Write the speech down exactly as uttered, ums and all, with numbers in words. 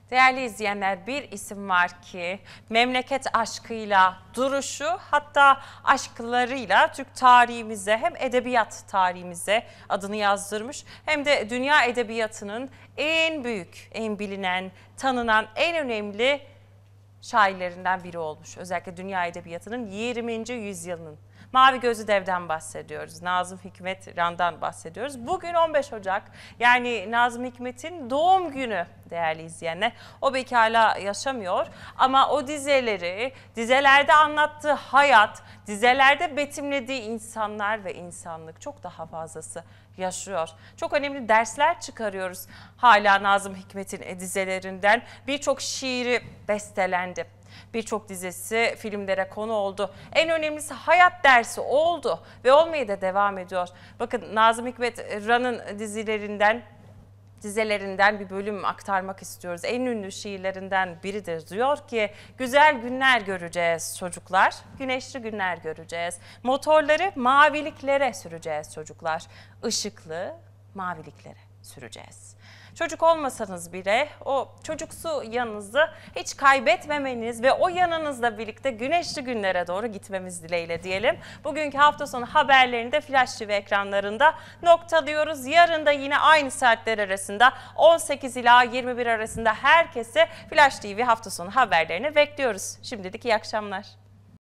Değerli izleyenler, bir isim var ki memleket aşkıyla, duruşu, hatta aşklarıyla Türk tarihimize hem edebiyat tarihimize adını yazdırmış hem de dünya edebiyatının en büyük, en bilinen, tanınan, en önemli şairlerinden biri olmuş. Özellikle dünya edebiyatının yirminci yüzyılının. Mavi Gözlü Dev'den bahsediyoruz. Nazım Hikmet Ran'dan bahsediyoruz. Bugün on beş Ocak, yani Nazım Hikmet'in doğum günü değerli izleyenler. O belki hala yaşamıyor ama o dizeleri, dizelerde anlattığı hayat, dizelerde betimlediği insanlar ve insanlık çok daha fazlası yaşıyor. Çok önemli dersler çıkarıyoruz hala Nazım Hikmet'in dizelerinden. Birçok şiiri bestelendi. Birçok dizisi filmlere konu oldu. En önemlisi hayat dersi oldu ve olmaya da devam ediyor. Bakın Nazım Hikmet Ran'ın dizilerinden dizelerinden bir bölüm aktarmak istiyoruz. En ünlü şiirlerinden biridir. Diyor ki, güzel günler göreceğiz çocuklar, güneşli günler göreceğiz. Motorları maviliklere süreceğiz çocuklar, ışıklı maviliklere süreceğiz. Çocuk olmasanız bile o çocuksu yanınızı hiç kaybetmemeniz ve o yanınızla birlikte güneşli günlere doğru gitmemiz dileğiyle diyelim. Bugünkü hafta sonu haberlerini de Flash T V ekranlarında noktalıyoruz. Yarın da yine aynı saatler arasında on sekiz ila yirmi bir arasında herkese Flash T V hafta sonu haberlerini bekliyoruz. Şimdilik iyi akşamlar.